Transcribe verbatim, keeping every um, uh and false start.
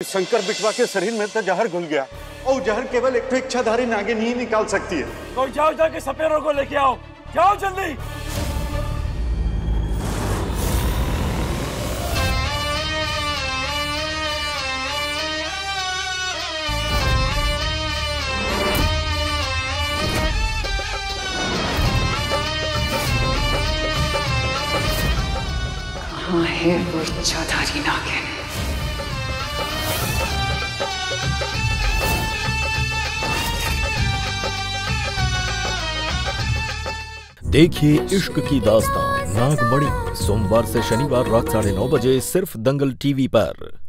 शंकर बिटवा के शरीर में तो जहर घुल गया और जहर केवल एक इच्छाधारी नागिन ही निकाल सकती है। तो जाओ जाके सपेरों को लेके आओ, जाओ जल्दी। कहाँ है वो इच्छाधारी नागिन? देखिए इश्क की दास्तां नागमणि, सोमवार से शनिवार रात साढ़े नौ बजे सिर्फ दंगल टीवी पर।